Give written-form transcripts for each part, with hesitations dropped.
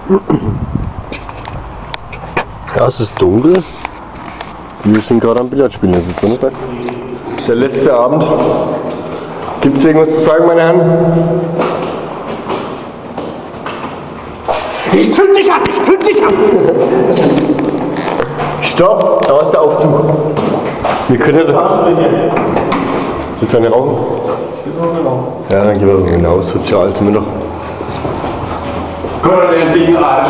Ja, es ist dunkel. Wir sind gerade am Billardspielen, das ist Sonntag. Der letzte Abend. Gibt es irgendwas zu sagen, meine Herren? Ich zünd dich ab! Ich zünd dich ab! Stopp! Da ist der Aufzug. Wir können ja da. Willst du eine rauchen? Ja, dann gehen wir hinaus. Sozial sind wir noch. Gott, den dicken Arsch!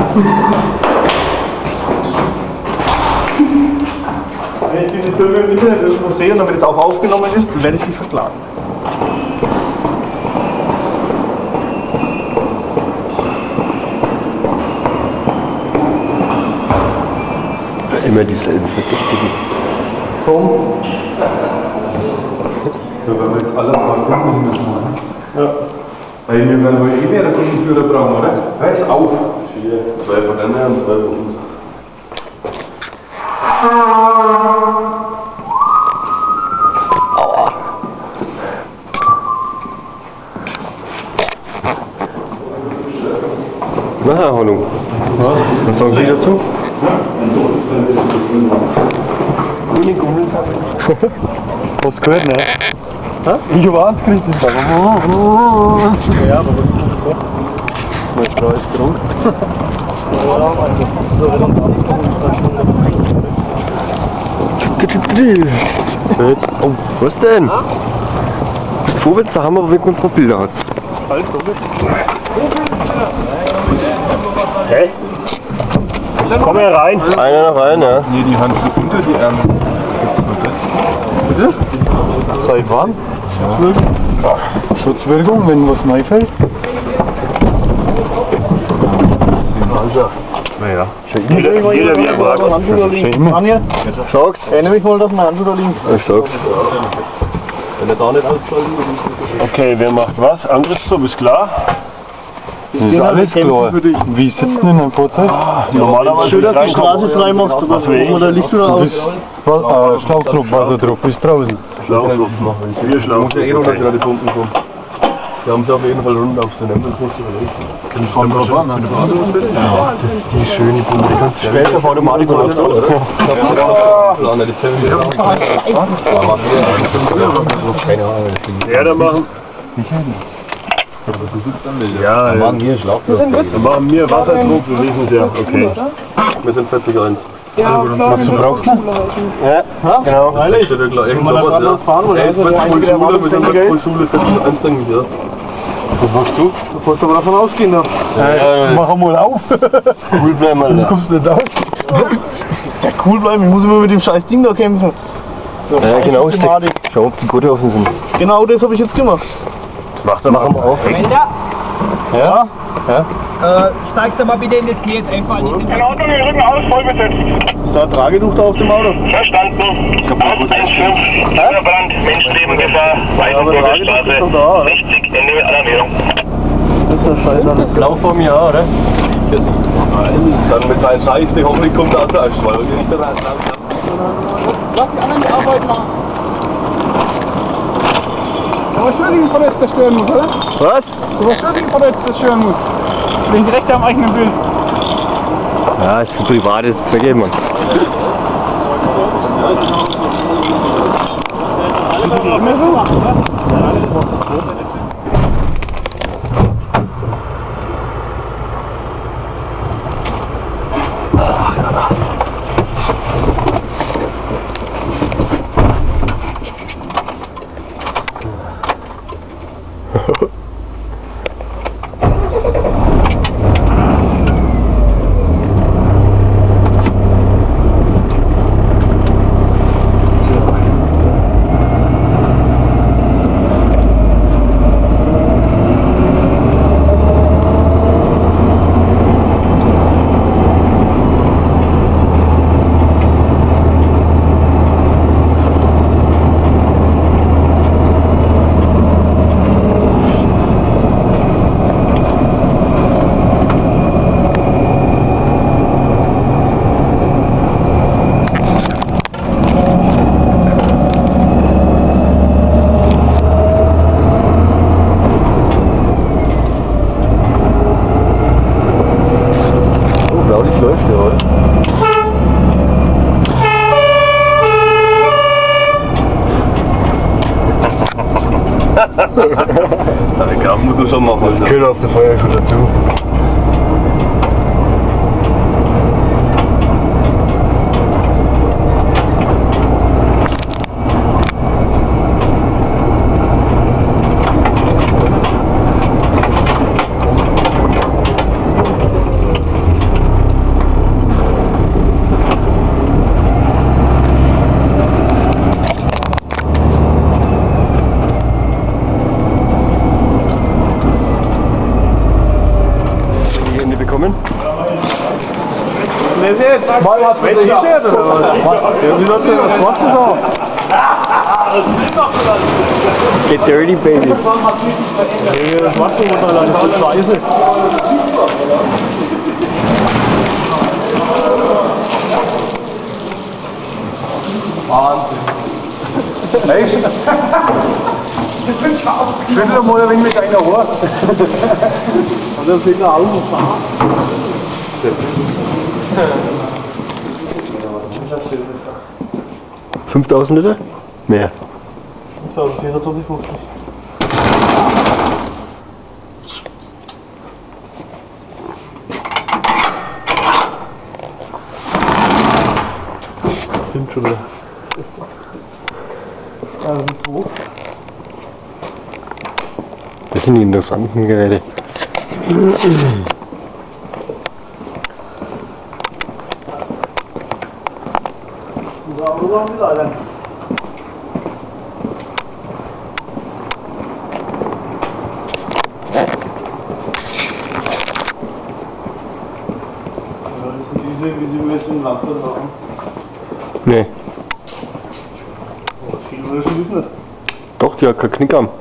Wenn ich diese Filme im Internet irgendwo sehe und damit jetzt auch aufgenommen ist, werde ich dich verklagen. Immer dieselben Verdächtigen. Komm. Da werden wir jetzt alle Fragen müssen machen. Ja. Weil wir werden wohl eh mehr Kundenführer brauchen, oder? Hör jetzt auf! 4, 2 von denen und 2 von uns. Aua. Na, Herr Honung. Was sagen Sie dazu? Hast du gehört, ne? Ich hab eins gekriegt, das war. Ja, aber wirklich so. Mein Strauß ist krank. Oh, was denn? Bist froh, wenn du daheim aber weg und ein paar Bilder hast. Halt, Robert. Hä? Komm her rein. Einer noch rein, ja. Nee, die Handschuhe unter die Ärmel. Gibt's nur das? Bitte? Seit wann? Ja. Schutzwirkung, wenn was neu fällt. Also, naja. Jeder wie er mag. Handschuhe da liegen. Anja, Sag's. erinnere mich mal, dass mein Handschuhe da liegen. Ich sag's. Wenn er da nicht ausschalten will. Okay, wer macht was? Angriffsstopp ist klar. Das ist alles klar. Wie sitzen in einem Fahrzeug? Normalerweise. Schön, dass du die Straße frei machst. Du kannst oben oder Licht oder Du aus. bist Schlauchdruck, Wasserdruck, bist draußen. Schlauchdruck machen. Wir Schlauchdruck. eh runter, die Pumpen kommen. Wir haben es auf jeden Fall rund auf den Ende. Kommt drauf an, hast du Das ist die schöne Pumpe. Die kannst du später auf Automatik oder so, oder? Ja, dann machen. Ja, machen wir Schlauchdruck. dann machen wir Wasserdruck, wir wissen es ja. Okay. Wir sind 40-1. Ja, klar, Was du brauchst, ne? Ja, genau. Freilich. Wenn man da geradeaus fahren will, ist der einzige, der Mann, der Geld. Schule 41, denke ich, ja. Was machst du? Du musst aber davon ausgehen. Ne? Mach mal auf! Cool bleiben, Du Alter. kommst nicht aus. Ja, cool bleiben, ich muss immer mit dem scheiß Ding da kämpfen. So, Ja, scheiß genau. Systematik. Schau, ob die Gurte offen sind. Genau das habe ich jetzt gemacht. Mach mal auf. Ja? Steigst du mal bitte in das TS einfahren. Auto den Rücken aus, voll besetzt. Ist da ein Tragetuch da auf dem Auto? Verstanden. 115, Brand, Menschenlebengefahr, weiter Bürgerstraße, 60, Ende mit Alarmierung. Das ist ja scheiße. Lauf vor mir, oder? Dann mit seinem Scheiß, die hoffentlich kommt er zuerst, weil wir nicht da rein. Lass die anderen die Arbeit machen. Aber schön, dass ich ein Produkt zerstören muss, oder? Was? Du warst schön, dass ich ein Produkt zerstören muss. Wegen Rechte am eigenen Bild. Ja, ich bin privat, das vergeben, Mann. Immer so? Ich glaube, muss man schon machen. Das gehört auf der Feuerkuhle dazu. Das jetzt? Mal was mit T-Shirt oder was? Ja, wie läuft denn das Schwarze so? Get dirty, baby. Ja, das Schwarze muss man dann voll scheiße. Wahnsinn. Echt? Schüttel mal ein wenig mit einer Ohr. Und dann sieht er aus und fahren. 5000 Liter? Mehr. 5450. Stimmt schon wieder. Ja, das sind 2. Das sind die interessanten Geräte. Wie sie jetzt im Landkreis haben. Nee. Viel würde ich schon wissen. Doch, die hat keinen Knick am.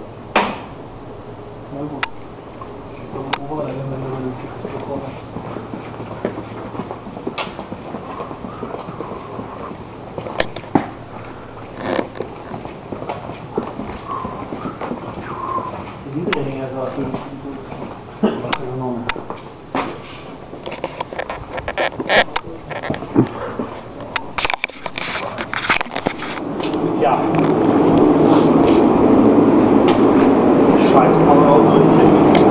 Tja. Scheiß Kamera aus, so ich kenne nicht.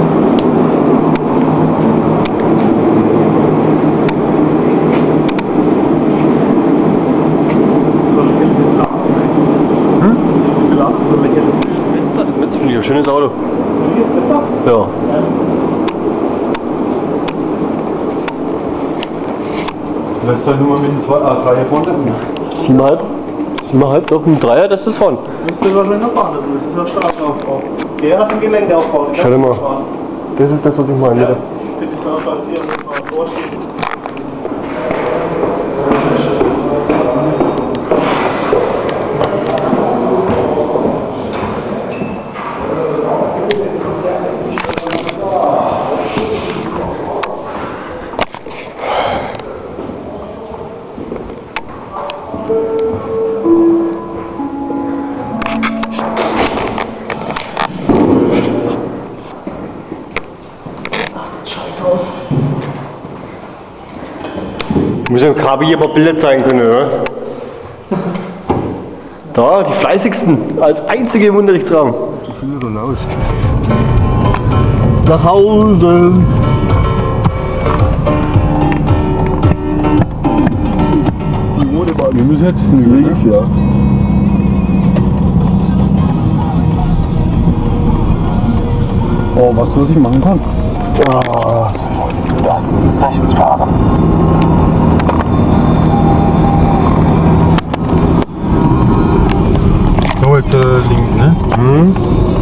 So lächerlich geladen. So lächerlich. Das finde ich ein schönes Auto. Wie ist das da? Ja. Das ist halt nur mit dem 3 vorne. 7,5? 7,5, doch ein Dreier, das ist von. Das müsste wahrscheinlich noch fahren, das ist ja Straßenaufbau. Der hat einen Geländeaufbau. Schau dir mal. Das ist das, was ich meine. Ja, ich finde das auch hier mal vorstehen. Muss dem Kabi hier ein paar Bilder zeigen können, oder? Da, die fleißigsten, als einzige im Unterrichtsraum. Zu viel oder laut? Nach Hause! Wir müssen jetzt links, ja. Oh, weißt du, was ich machen kann? Ah, Rechts fahren. So, jetzt links, ne? hm?